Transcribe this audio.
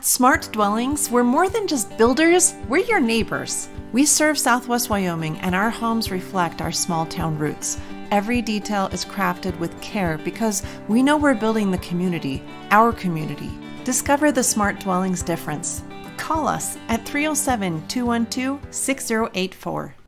At Smart Dwellings, we're more than just builders, we're your neighbors. We serve Southwest Wyoming, and our homes reflect our small town roots. Every detail is crafted with care because we know we're building the community, our community. Discover the Smart Dwellings difference. Call us at 307-212-6084.